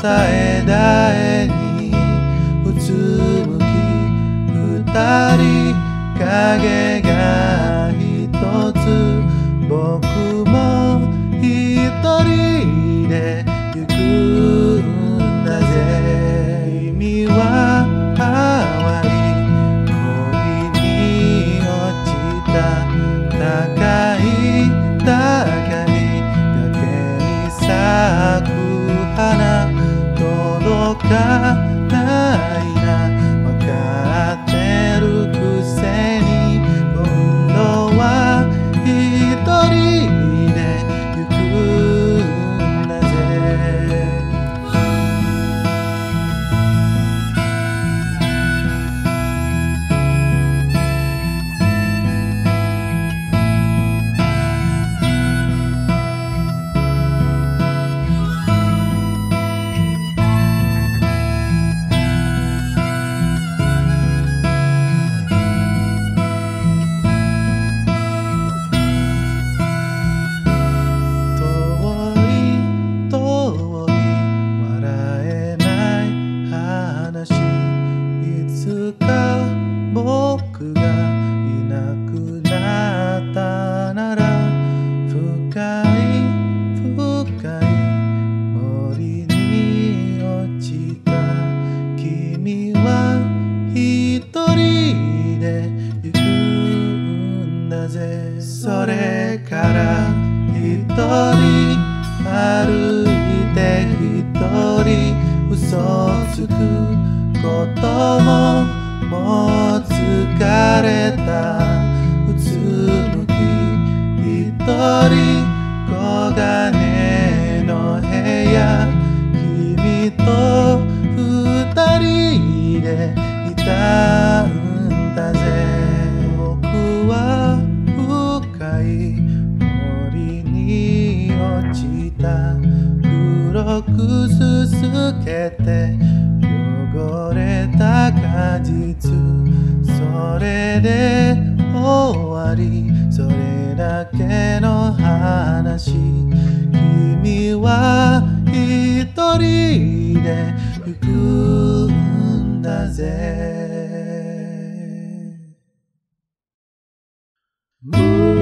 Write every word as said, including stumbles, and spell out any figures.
え台にうつむき二人影が一つ僕も一人で行くんだぜ君は淡い恋に落ちた高い高い崖に咲く花届かないな分かってるくせに今度は一人で行くんだぜ僕がいなくなったなら深い深い森に落ちた君は一人で行くんだぜそれから一人歩いて一人嘘つくことももう疲れたうつむき一人黄金の部屋君と二人でいたんだぜ僕は深い森に落ちた黒くすすけて汚れた果実それで終わりそれだけの話君は一人で行くんだぜ